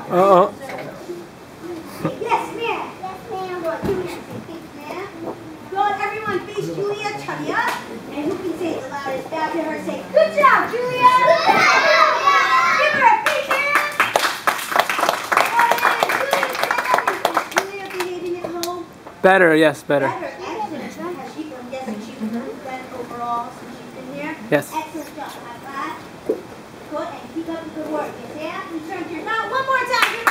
Uh-oh. Yes, ma'am. Yes, ma'am. Good. Julia, thank you, ma'am. Good. Everyone face Julia. Chubby up. And who can say it the loudest back to her? Say, good job, Julia. Good job. Give her a big hand. Is Julia behaving at home? Better, yes, better. Better. Excellent. Has she, I'm guessing she's improved then overall since she's been here? Yes. Excellent job. High five. Good. And keep up the good work. Yes, ma'am. You turned your mouth one more time.